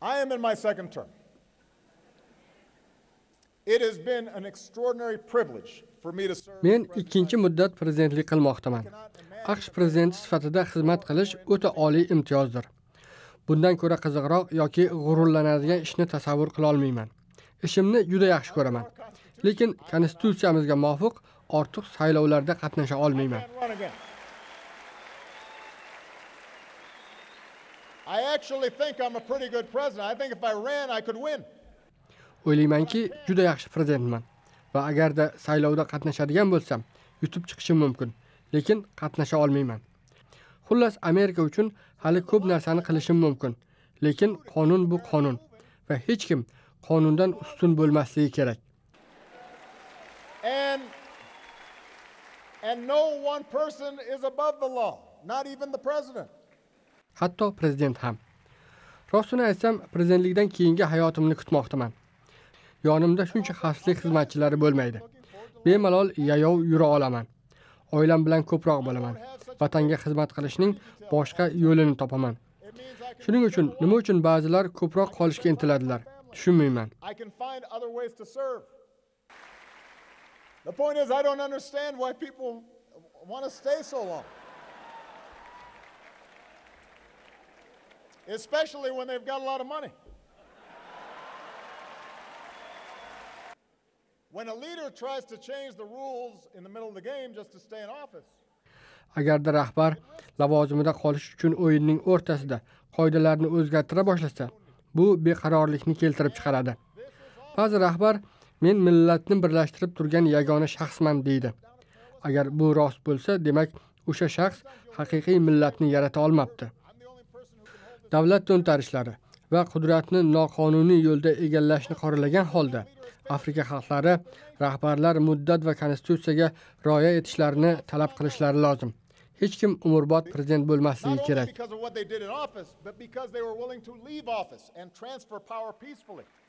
I am in my second term. It has been an extraordinary privilege for me to serve. Men ikkinchi muddat prezidentlik qilmoqdaman. AQSh prezidenti sifatida xizmat qilish o'ta oliy imtiyozdir. Bundan ko'ra qiziqroq yoki g'ururlanadigan ishni tasavvur qila olmayman. Ishimni juda yaxshi ko'raman. Lekin konstitutsiyamizga muvofiq ortiq saylovlarda qatnasha olmayman. I actually think I'm a pretty good president. I think if I ran, I could win. O'ylaymanki, juda yaxshi prezidentman va agarda saylovda qatnashadigan bo'lsam, yutib chiqishim mumkin, lekin qatnasha olmayman. Xullas, Amerika uchun hali ko'p narsani qilishim mumkin, lekin qonun bu qonun va hech kim qonundan ustun bo'lmasligi kerak. And no one person is above the law, not even the president. Hatto prezident ham. Rostini aytsam, prezidentlikdan keyingi hayotimni kutmoqdaman. Yonimda shuncha xavfsizlik xizmatchilari bo'lmaydi. Bemalol yayov yura olaman. Oilam bilan ko'proq bo'laman. Vatanga xizmat qilishning boshqa yo'lini topaman. Shuning uchun nima uchun ba'zilar ko'proq qolishga intiladilar? Tushunmayman. The point is I don't understand why people want to stay so long. Especially when they've got a lot of money. When a leader tries to change the rules in the middle of the game just to stay in office. Agarda rahbar lavozimida qolish uchun o'yinning o'rtasida qoidalarni o'zgartira boshlasa, bu beqarorlikni keltirib chiqaradi. Ba'zi rahbar men millatni birlashtirib turgan yagona shaxsman deydi. Agar bu rost bo'lsa, demak, o'sha shaxs haqiqiy millatni yarata olmabdi. Davlat to'ntarishlari va qudratni noqonuniy yo'lda egallashni qoralagan holda Afrika xalqlari rahbarlar muddat va konstitutsiyaga rioya etishlarini talab qilishlari lozim. Hech kim umrbod prezident bo'lmasligi kerak. Not only because of what they did in office, but because they were willing to leave office and transfer power peacefully.